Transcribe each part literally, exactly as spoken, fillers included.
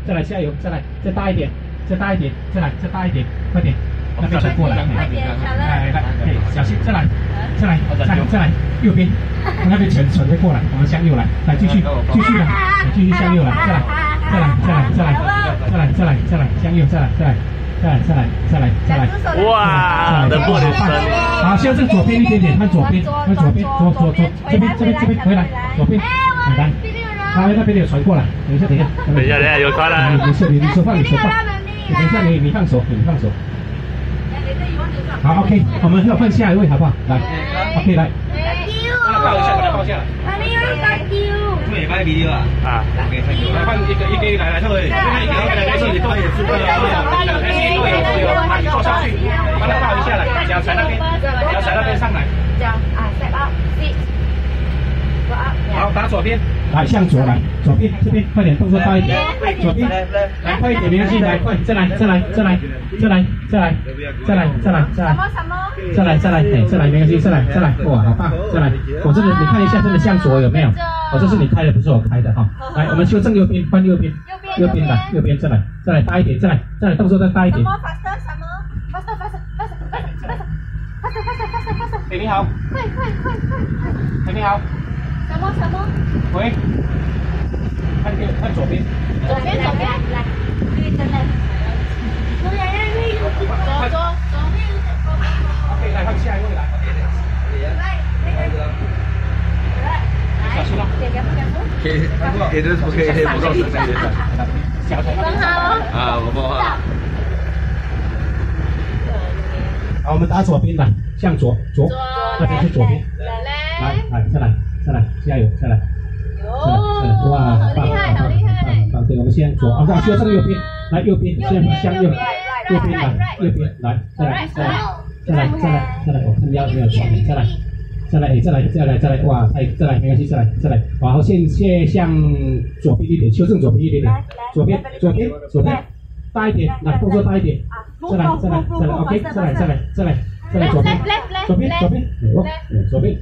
再来加油，再来，再大一点，再大一点，再来，再大一点，快点，那边传过来， 快点，小乐， 来来来，对，小心，再来，再来，再来，再来，右边，那边全全队过来，我们向右来，来继续，继续的，继续向右来，再来，再来，再来，再来，再来，再来，再来，向右，再来，再来。再来，再来，再来，再来！ 哇，能过的深。 好，修正左边一点点，看左边，看左边，左左左，这边这边这边回来，左边，来，他那边有传过来，等一下，等一下， 等一下，等一下，有传了。 你手你你手放，你手放，等一下你你放手，你放手。好 ，OK， 我们要换下一位，好不好？来 ，OK， 来。抱一下，把它抱下来。这也拍 video 啊？啊，来换一个一个一个来来，这位，这个一个一个来来，这里都有是的，都有都有，把你坐上去，把它抱一下来，脚踩那边，脚踩那边上来。脚啊 ，step up， sit， go up。好，打左边，来向左来，左边这边快点，动作大一点，左边，来快一点，没关系，来快，再来再来再来再来再来再来再来再来。什么什么？再来再来，哎，再来没关系，再来再来，哇，好棒，再来，我这个你看一下，真的向左有没有？哦，这是你开的，不是我开的哈。来，我们修正右边，换右边，右边来，右边再来，再来大一点，再来，再来动作再大一点。什么 faster 什么 faster faster faster faster faster faster faster faster。哎，你好。快快快快快。哎，你好。什么什么？喂。看右，看左边。左边左边，来，对真的。左左左左边。OK， 来换下一位来。来，那个。小心哦！可以，也就是不可以黑不够深那些的。很好啊，我不好。好，我们打左边来，向左左，这边是左边。来来，再来再来，加油，再来，再来再来，哇，好棒，好棒，好棒！对，我们先左，我们修正右边，来右边，先向右，右边来，右边来，再来再来再来再来再来，我看腰没有转，再来。再来，再来，再来，再来，哇，哎，再来，没关系，再来，再来，然后现现向左边一点，修正左边一点点，左边，左边，左边，大一点，来，动作大一点，再来，再来，再来 ，OK， 再来，再来，再来，再来，左边，左边，左边，哦，左边，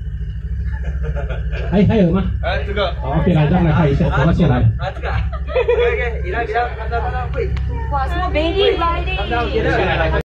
还还有吗？哎，这个，好 ，OK， 来，让来看一下，我要下来。啊，这个 ，OK， OK， 你来，你来，看到看到会，哇，什么美丽美丽，下来来。